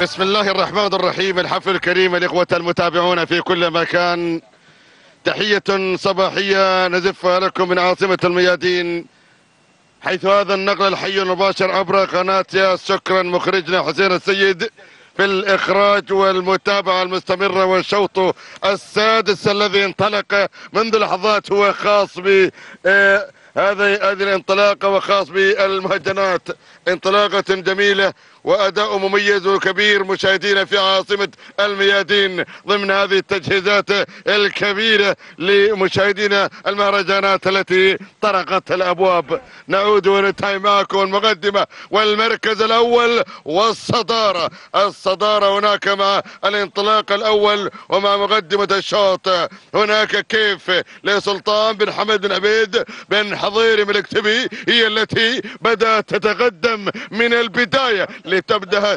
بسم الله الرحمن الرحيم. الحفل الكريم، الإخوة المتابعون في كل مكان، تحية صباحية نزفها لكم من عاصمة الميادين، حيث هذا النقل الحي المباشر عبر قناة ياس. شكرا مخرجنا حسين السيد في الإخراج والمتابعة المستمرة، والشوط السادس الذي انطلق منذ لحظات هو خاص ب هذه الانطلاقة وخاص بالمهجنات. انطلاقة جميلة وأداء مميز وكبير مشاهدينا في عاصمة الميادين ضمن هذه التجهيزات الكبيرة لمشاهدينا المهرجانات التي طرقت الأبواب. نعود وننتهي معكم المقدمة والمركز الأول والصدارة. الصدارة هناك مع الانطلاق الأول ومع مقدمة الشوط. هناك كيف لسلطان بن حمد بن عبيد بن حضيري من الكتبي، هي التي بدأت تتقدم من البداية لتبدأ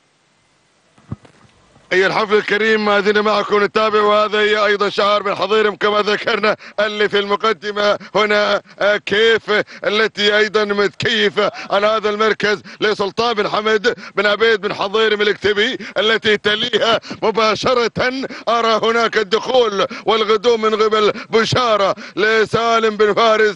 اي الحفل الكريم. ما زلنا معكم نتابع، وهذا هي ايضا شعار بن حضيرم كما ذكرنا اللي في المقدمه. هنا كيف التي ايضا متكيفه على هذا المركز لسلطان بن حمد بن عبيد بن حضيرم الكتبي، التي تليها مباشره ارى هناك الدخول والغدوم من قبل بشاره لسالم بن فارس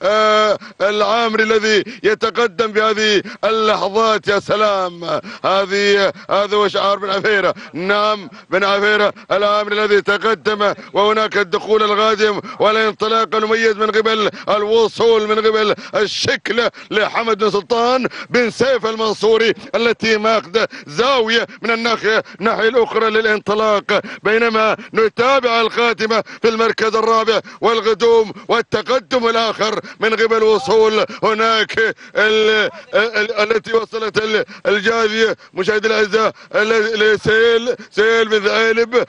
العامري الذي يتقدم بهذه اللحظات. يا سلام، هذا هو شعار بن عفيره. نعم، بن عفيرة العامري الذي تقدم، وهناك الدخول الغازم والانطلاق المميز من قبل الوصول من قبل الشكل لحمد بن سلطان بن سيف المنصوري، التي ماخذة زاوية من الناحية الأخرى للانطلاق، بينما نتابع الخاتمة في المركز الرابع والغدوم والتقدم الآخر من قبل وصول هناك التي وصلت الجاذية مشاهدي الأعزاء سيل بن ثعالب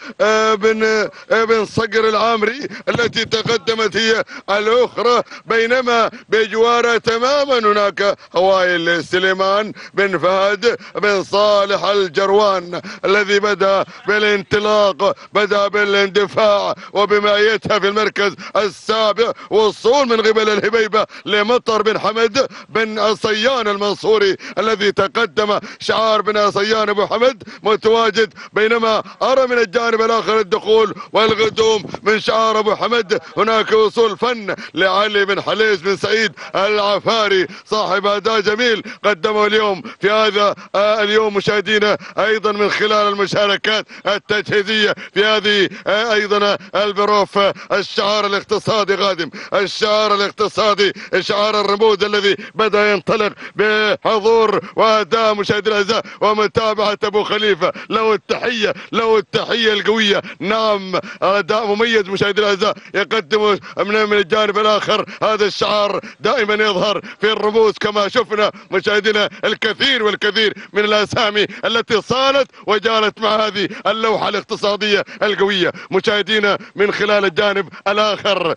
بن صقر العامري، التي تقدمت هي الأخرى، بينما بجوارها تماما هناك هوائل سليمان بن فهد بن صالح الجروان، الذي بدأ بالانطلاق، بدأ بالاندفاع، وبمعيتها في المركز السابع وصول من قبل الهبيبة لمطر بن حمد بن عصيان المنصوري، الذي تقدم شعار بن عصيان ابو حمد متواجد، بينما ارى من الجانب الاخر الدخول والغدوم من شعار ابو حمد. هناك وصول فن لعلي بن حليس بن سعيد العفاري، صاحب اداء جميل قدمه اليوم في هذا اليوم مشاهدينا، ايضا من خلال المشاركات التجهيزيه في هذه ايضا البروف. الشعار الاقتصادي غادم، الشعار الاقتصادي، شعار الرموز الذي بدا ينطلق بحضور واداء مشاهدي الاعزاء ومتابعه ابو خليفه. له التحيه، له التحيه القويه. نعم، اداء مميز مشاهدي الاعزاء يقدم من الجانب الاخر. هذا الشعار دائما يظهر في الرموز، كما شفنا مشاهدينا الكثير والكثير من الاسامي التي صارت وجارت مع هذه اللوحه الاقتصاديه القويه مشاهدينا من خلال الجانب الاخر.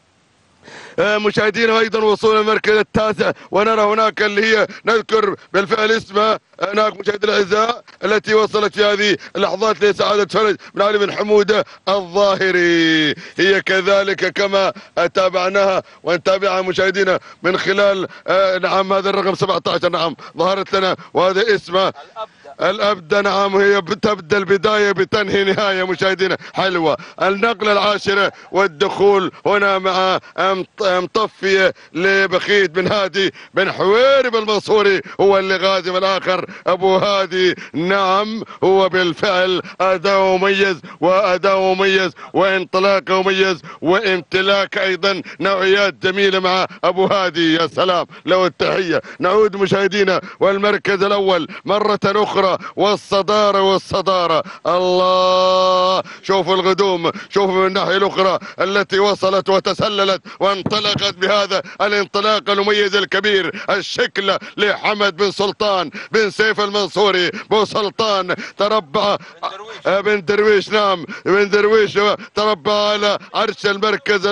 مشاهدينا ايضا وصول المركز التاسع، ونرى هناك اللي هي نذكر بالفعل اسمها هناك مشاهدينا الاعزاء التي وصلت في هذه اللحظات لسعاده فرج بن علي بن حموده الظاهري، هي كذلك كما تابعناها ونتابعها مشاهدينا من خلال نعم هذا الرقم 17. نعم ظهرت لنا، وهذا اسمه الأبدة. نعم، هي تبدأ البداية بتنهي نهاية مشاهدينا، حلوة. النقلة العاشرة والدخول هنا مع مطفية لبخيت بن هادي بن حويرب المنصوري، هو اللي غازم الآخر أبو هادي. نعم، هو بالفعل أداء مميز وأداء مميز وانطلاق مميز وامتلاك أيضا نوعيات جميلة مع أبو هادي. يا سلام، له التحية. نعود مشاهدينا والمركز الأول مرة أخرى والصدارة. الله، شوفوا الغدوم، شوفوا من الناحية الأخرى التي وصلت وتسللت وانطلقت بهذا الانطلاق المميز الكبير. الشكل لحمد بن سلطان بن سيف المنصوري. بو سلطان تربع بن درويش، نعم بن درويش تربع على عرش المركز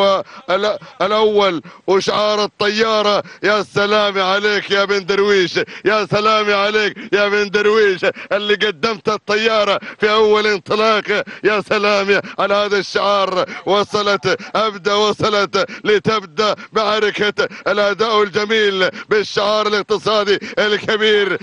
الأول وشعار الطيارة. يا سلام عليك يا بن درويش، يا سلام عليك يا بن درويش اللي قدمت الطيارة في اول انطلاق. يا سلام على هذا الشعار. وصلت لتبدأ معركة الاداء الجميل بالشعار الاقتصادي الكبير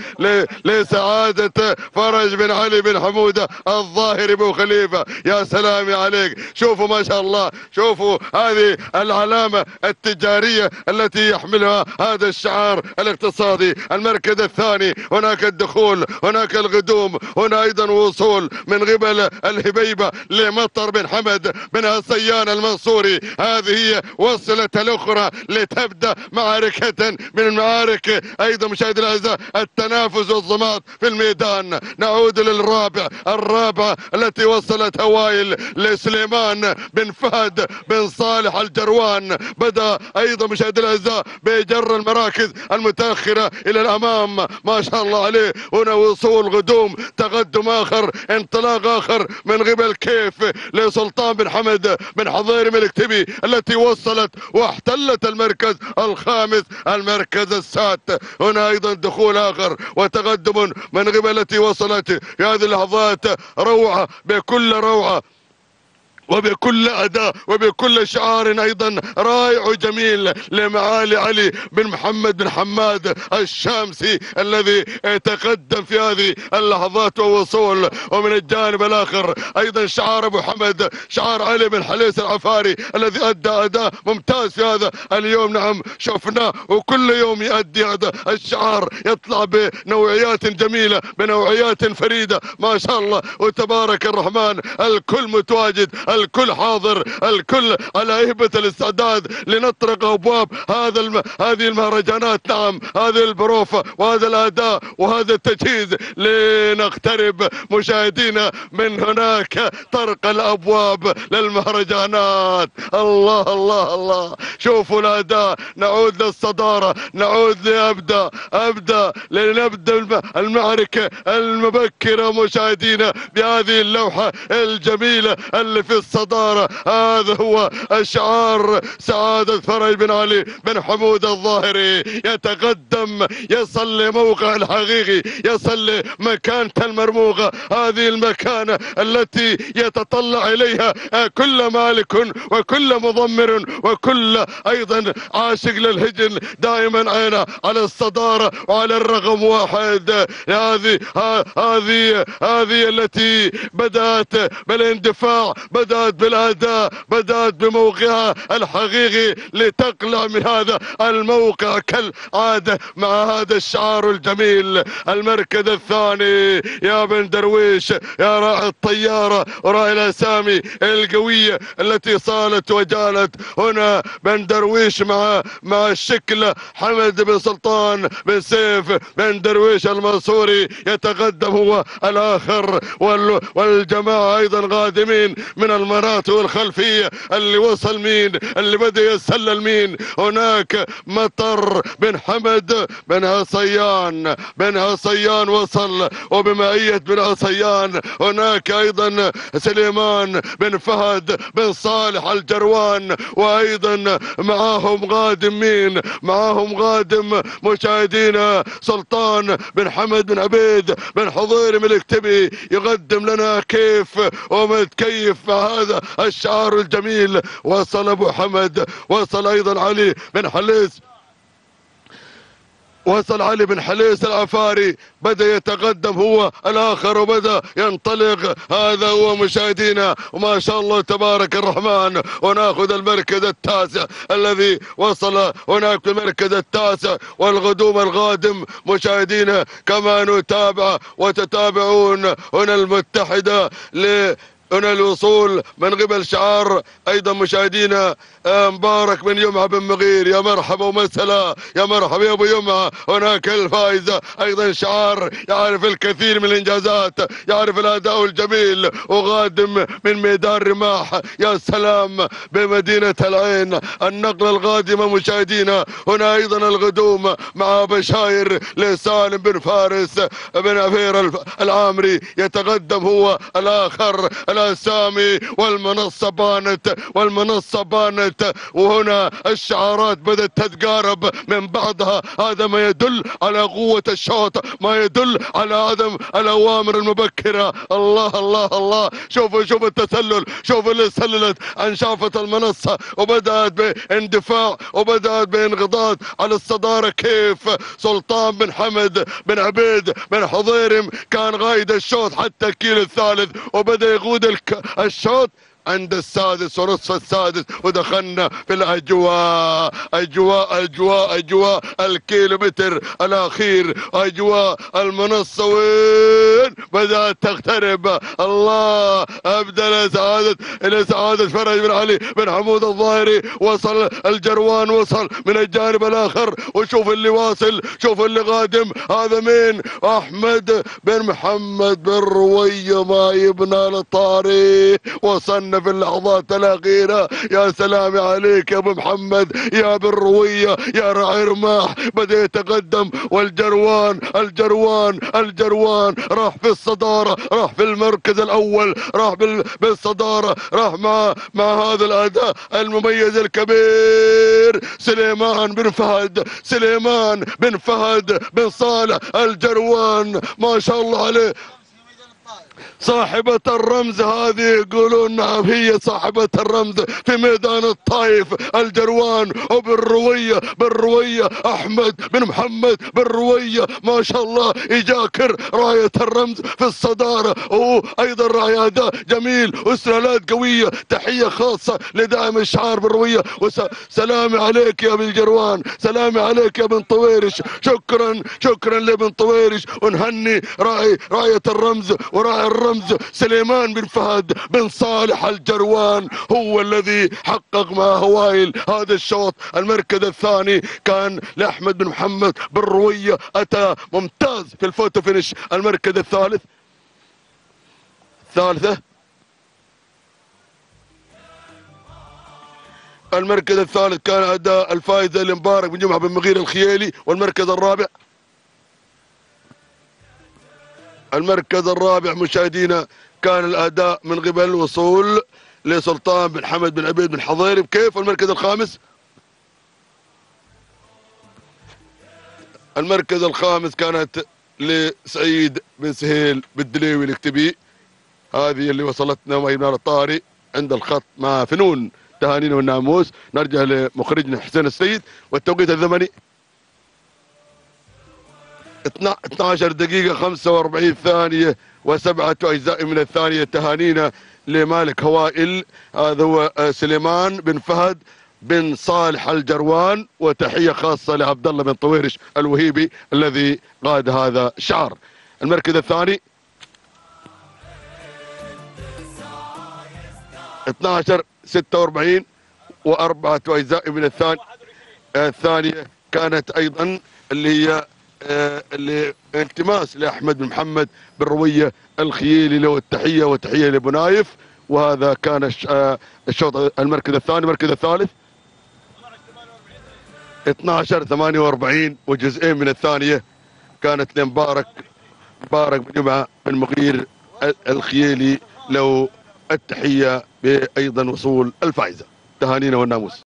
لسعادة فرج بن علي بن حمودة الظاهري بو خليفة. يا سلام عليك. شوفوا ما شاء الله، شوفوا هذه العلامة التجارية التي يحملها هذا الشعار الاقتصادي. المركز الثاني هناك الدخول، هناك القدوم، هنا ايضا وصول من قبل الهبيبة لمطر بن حمد بن هصيان المنصوري. هذه هي وصلت الاخرى لتبدأ معركة من المعارك ايضا مشاهدي الاعزاء التنافس والضماد في الميدان. نعود الرابعة التي وصلت هوايل لسليمان بن فهد بن صالح الجروان. بدأ ايضا مشاهدي الاعزاء بجر المراكز المتاخرة الى الامام ما شاء الله عليه. هنا وصول قدوم، تقدم اخر، انطلاق اخر من قبل كيف لسلطان بن حمد بن حضيرم الكتبي التي وصلت واحتلت المركز الخامس، المركز السادس. هنا ايضا دخول اخر وتقدم من قبل التي وصلت في هذه اللحظات. روعة بكل روعة وبكل اداء وبكل شعار ايضا رائع وجميل لمعالي علي بن محمد بن حماد الشامسي الذي تقدم في هذه اللحظات ووصول. ومن الجانب الاخر ايضا شعار ابو حمد، شعار علي بن حليس العفاري الذي ادى اداء ممتاز في هذا اليوم. نعم شفناه وكل يوم يؤدي هذا الشعار، يطلع بنوعيات جميلة بنوعيات فريدة ما شاء الله وتبارك الرحمن. الكل متواجد، الكل حاضر، الكل على هيبة الاستعداد لنطرق ابواب هذه المهرجانات. نعم هذه البروفة وهذا الاداء وهذا التجهيز لنقترب مشاهدينا من هناك طرق الابواب للمهرجانات. الله الله الله. شوفوا الاداء. نعود للصدارة، نعود لنبدأ المعركة المبكرة مشاهدينا بهذه اللوحة الجميلة اللي في الصدارة. هذا هو الشعار سعادة فرج بن علي بن حمود الظاهري. يتقدم، يصل لموقع الحقيقي، يصل لمكانته المرموقة، هذه المكانة التي يتطلع اليها كل مالك وكل مضمر وكل ايضا عاشق للهجن. دائما عينه على الصدارة وعلى الرقم واحد. هذه التي بدأت بالاندفاع، بدأت بالاداء، بدأت بموقعها الحقيقي لتقلع من هذا الموقع كالعادة مع هذا الشعار الجميل. المركز الثاني يا بن درويش، يا راعي الطيارة وراعي الاسامي القوية التي صالت وجالت. هنا بن درويش مع الشكل حمد بن سلطان بن سيف بن درويش المنصوري يتقدم هو الاخر، والجماعة ايضا قادمين من المناطق الخلفية. اللي وصل مين؟ اللي بدأ يتسلل مين؟ هناك مطر بن حمد بن هصيان وصل وبمعية بن هصيان. هناك ايضا سليمان بن فهد بن صالح الجروان، وايضا معاهم قادم مين؟ معاهم قادم مشاهدينا سلطان بن حمد بن عبيد بن حضيرم الكتبي يقدم لنا كيف ومتكيف مع هذا الشعار الجميل. وصل ابو حمد، وصل ايضا علي بن حليس، وصل علي بن حليس العفاري، بدأ يتقدم هو الاخر وبدأ ينطلق. هذا هو مشاهدينا وما شاء الله تبارك الرحمن. وناخذ المركز التاسع الذي وصل هناك في المركز التاسع والقدوم القادم مشاهدينا كما نتابع وتتابعون. هنا المتحدة هنا الوصول من قبل شعار ايضا مشاهدينا مبارك بن يمعة بن مغير. يا مرحبا ومسهلا، يا مرحبا يا ابو يمعة. هناك الفائزة ايضا شعار يعرف الكثير من الانجازات، يعرف الاداء الجميل وقادم من ميدان رماح. يا سلام بمدينة العين. النقلة القادمة مشاهدينا هنا ايضا القدوم مع بشاير لسالم بن فارس بن عفير العامري. يتقدم هو الاخر على سامي، والمنصة بانت وهنا الشعارات بدأت تتقارب من بعضها. هذا ما يدل على قوة الشوط، ما يدل على عدم الأوامر المبكرة. الله الله الله، شوف التسلل، شوف اللي سللت عن شافة المنصة وبدأت باندفاع وبدأت بانقضاض على الصدارة. كيف سلطان بن حمد بن عبيد بن حضيرم كان غايد الشوط حتى الكيلو الثالث، وبدأ يقود الشوط عند السادس ونصف السادس، ودخلنا في الاجواء، اجواء الكيلومتر الاخير، اجواء المنصه وين بدات تقترب. الله، ابدا الى سعاده فرج بن علي بن حمود الظاهري. وصل الجروان، وصل من الجانب الاخر، وشوف اللي واصل، شوف اللي قادم. هذا مين؟ احمد بن محمد بن رويه ما يبنى للطاري. وصلنا في اللحظات الاخيره. يا سلام عليك يا ابو محمد يا بن رويه يا راعي رماح. بدا يتقدم، والجروان الجروان راح في الصداره، راح في المركز الاول، راح بالصداره، راح مع هذا الاداء المميز الكبير. سليمان بن فهد بن صالح الجروان، ما شاء الله عليه. صاحبة الرمز هذه، يقولون نعم هي صاحبة الرمز في ميدان الطايف. الجروان بن روية أحمد بن محمد بن روية، ما شاء الله يجاكر راية الرمز في الصدارة، وأيضا راعي أداء جميل واستلالات قوية. تحية خاصة لدائم الشعار بن روية. سلامي عليك يا ابن الجروان، سلامي عليك يا ابن طويرش. شكرا لابن طويرش. ونهني راية الرمز وراعي الرمز سليمان بن فهد بن صالح الجروان، هو الذي حقق مع هوايل هذا الشوط. المركز الثاني كان لأحمد بن محمد بن روية، أتى ممتاز في الفوتو فينش. المركز الثالثة المركز الثالث كان أداء الفائز المبارك بن جمعة بن مغير الخيالي. والمركز الرابع مشاهدينا كان الاداء من قبل الوصول لسلطان بن حمد بن عبيد بن حضيرم. كيف المركز الخامس كانت لسعيد بن سهيل بالدليوي الاكتبي، هذه اللي وصلتنا وإيمان الطاري عند الخط مع فنون تهانينا والناموس. نرجع لمخرجنا حسين السيد. والتوقيت الزمني 12 دقيقة 45 ثانية و7 أجزاء من الثانية. تهانينا لمالك هوائل، هذا هو سليمان بن فهد بن صالح الجروان. وتحية خاصة لعبد الله بن طويرش الوهيبي الذي قاد هذا الشعار. المركز الثاني 12 46 و4 أجزاء من الثانية كانت أيضا اللي هي التماس لاحمد بن محمد بن رويه الخيالي له التحيه. وتحيه لابو نايف. وهذا كان الشوط المركز الثاني. المركز الثالث 12 48 وجزئين من الثانيه كانت لمبارك بن جمعه بن مغير الخيالي له التحيه بايضا وصول الفائزه. تهانينا والناموس.